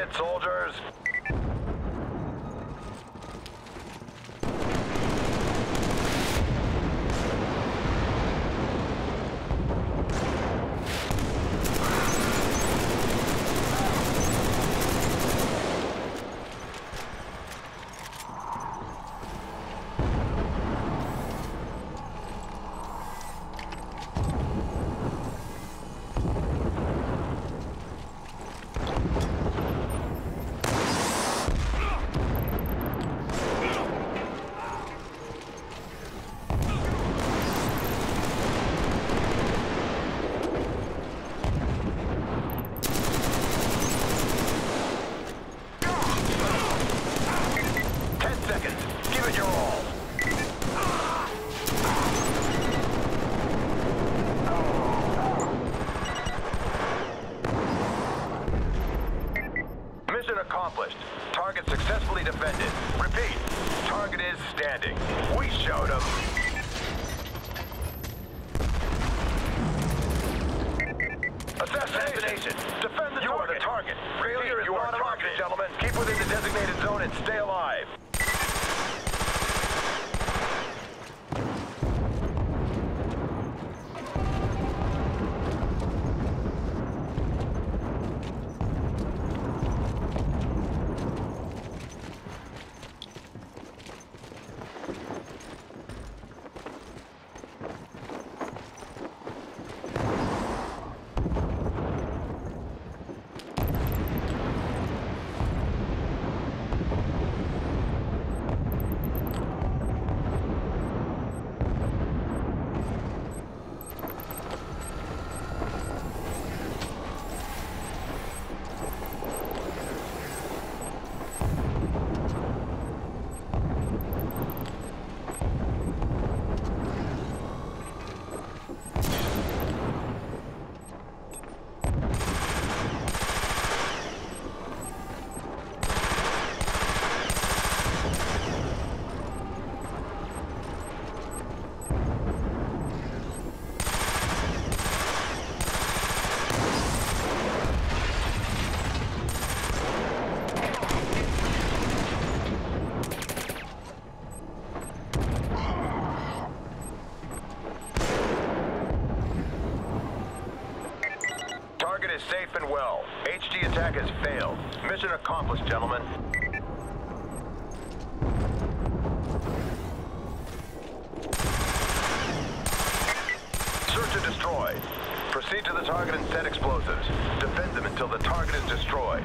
it, soldiers. Mission accomplished. Target successfully defended. Repeat, target is standing. We showed him. Assassination! Defend the target! You are the target. Failure is not an option, gentlemen. Keep within the designated zone and stay alive. Target is safe and well. HG attack has failed. Mission accomplished, gentlemen. Search and destroy. Proceed to the target and set explosives. Defend them until the target is destroyed.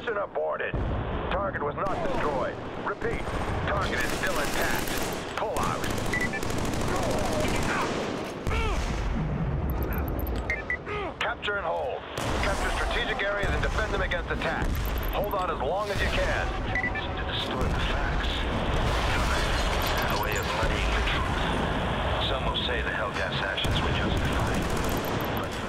Mission aborted. Target was not destroyed. Repeat, target is still intact. Pull out. Capture and hold. Capture strategic areas and defend them against attack. Hold on as long as you can. To distort the facts. A way of muddying the truth. Some will say the Hellgas actions were justified. But for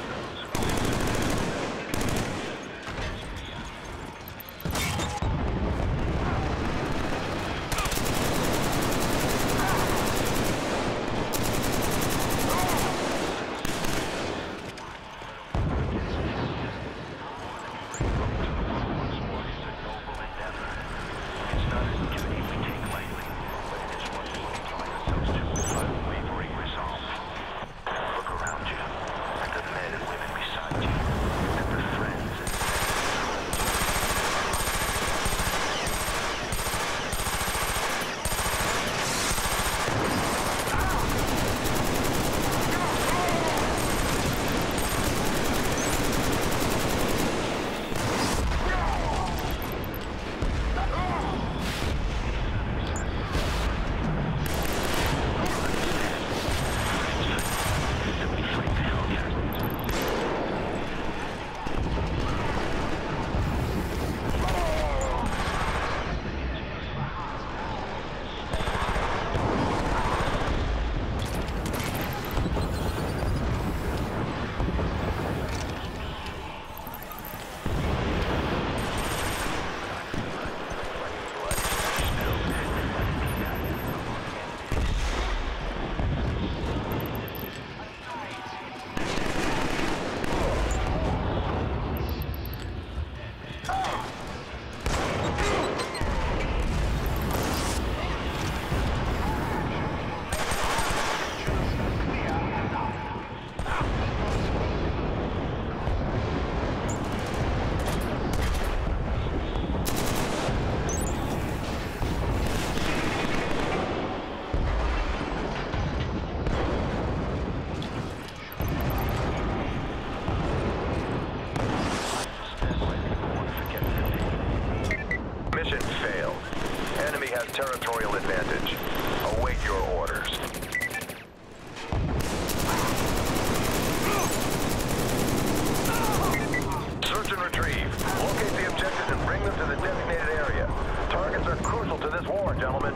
Mission failed. Enemy has territorial advantage. Await your orders. Search and retrieve. Locate the objectives and bring them to the designated area. Targets are crucial to this war, gentlemen.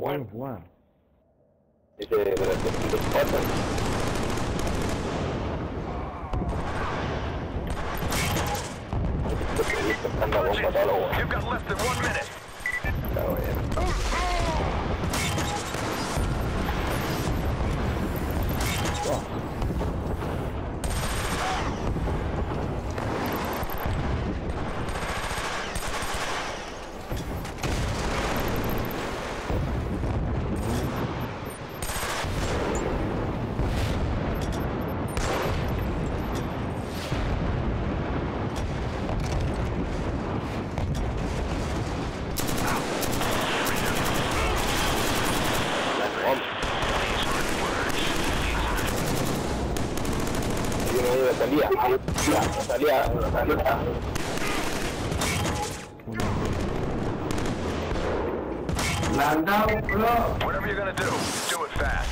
pueden jugar. Dice, de las 4. You've got less than 1 minute. Salía. Whatever you're gonna do it fast.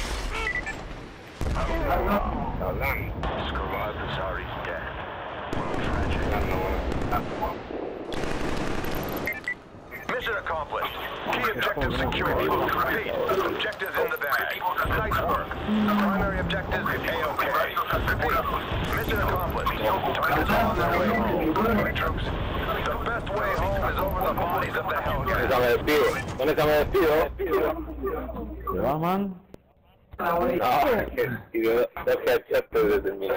Screw this already dead. Mission accomplished. Key objective secured. Repeat. Objectives in the bag. Nice work. Primary objectives A-OK. Repeat. Mission accomplished. Targets on their way home. Troops. The best way home is over the bodies of the Hellcats. ¿Dónde me despido? ¿Te va, man? No, that's catch desde mi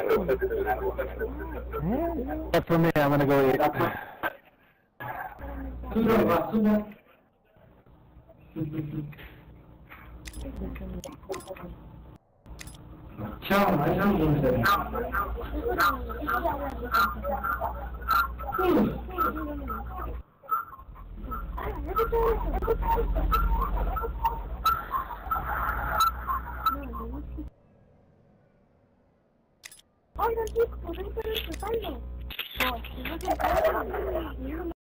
That's for me, I'm gonna go eat. Oigan, chicos, ¿por qué están disfrutando? No, si no se